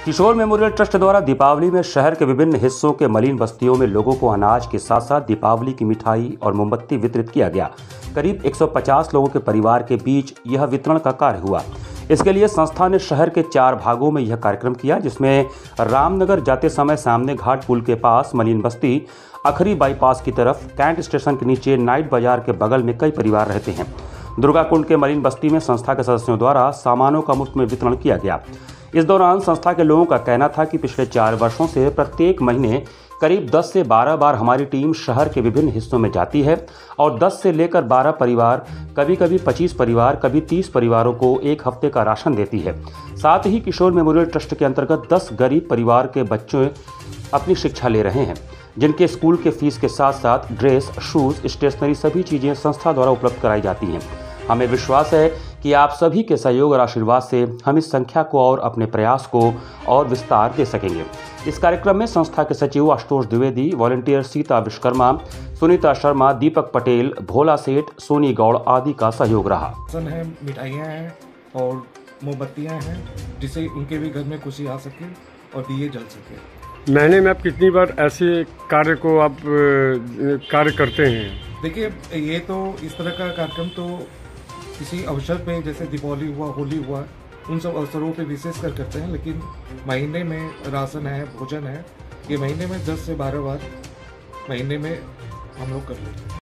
किशोर memorial trust द्वारा दीपावली में शहर के विभिन्न हिस्सों के मलिन बस्तियों में लोगों को अनाज के साथ साथ दीपावली की मिठाई और मोमबत्ती वितरित किया गया। करीब 150 लोगों के परिवार के बीच यह वितरण का कार्य हुआ। इसके लिए संस्था ने शहर के 4 भागों में यह कार्यक्रम किया, जिसमें रामनगर जाते समय सामने घाट पुल के पास मलिन बस्ती, अखरी बाईपास की तरफ, कैंट स्टेशन के नीचे, नाइट बाजार के बगल में कई परिवार रहते हैं। दुर्गाकुंड के मलिन बस्ती में संस्था के सदस्यों द्वारा सामानों का मुफ्त में वितरण किया गया। इस दौरान संस्था के लोगों का कहना था कि पिछले 4 वर्षों से प्रत्येक महीने करीब 10 से 12 बार हमारी टीम शहर के विभिन्न हिस्सों में जाती है और 10 से लेकर 12 परिवार, कभी-कभी 25 परिवार, कभी 30 परिवारों को एक हफ्ते का राशन देती है। साथ ही किशोर मेमोरियल ट्रस्ट के अंतर्गत 10 गरीब परिवार के बच्चे अपनी शिक्षा ले रहे हैं, जिनके स्कूल के फीस के साथ साथ ड्रेस, शूज, स्टेशनरी सभी चीज़ें संस्था द्वारा उपलब्ध कराई जाती हैं। हमें विश्वास है कि आप सभी के सहयोग और आशीर्वाद से हम इस संख्या को और अपने प्रयास को और विस्तार दे सकेंगे। इस कार्यक्रम में संस्था के सचिव आशुतोष द्विवेदी, वॉलंटियर सीता विश्वकर्मा, सुनीता शर्मा, दीपक पटेल, भोला सेठ, सोनी गौड़ आदि का सहयोग रहा। है, मिठाइयाँ हैं और मोमबत्तियाँ हैं, जिससे उनके भी घर में खुशी आ सके और दिए जल सके। महीने में आप कितनी बार ऐसे कार्य को आप कार्य करते हैं? देखिए, ये तो इस तरह का कार्यक्रम तो किसी अवसर पे, जैसे दीपावली हुआ, होली हुआ, उन सब अवसरों पे विशेष कर करते हैं, लेकिन महीने में राशन है, भोजन है, ये महीने में 10 से 12 बार महीने में हम लोग कर लेते हैं।